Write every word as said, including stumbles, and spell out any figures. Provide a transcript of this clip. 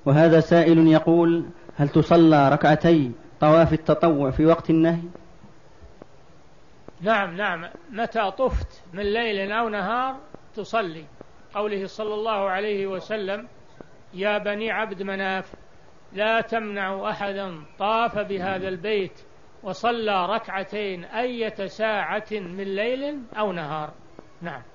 وهذا سائل يقول: هل تصلى ركعتي طواف التطوع في وقت النهي؟ نعم نعم، متى طفت من ليل أو نهار تصلي، قوله صلى الله عليه وسلم: يا بني عبد مناف لا تمنعوا أحدا طاف بهذا البيت وصلى ركعتين أية ساعة من ليل أو نهار. نعم.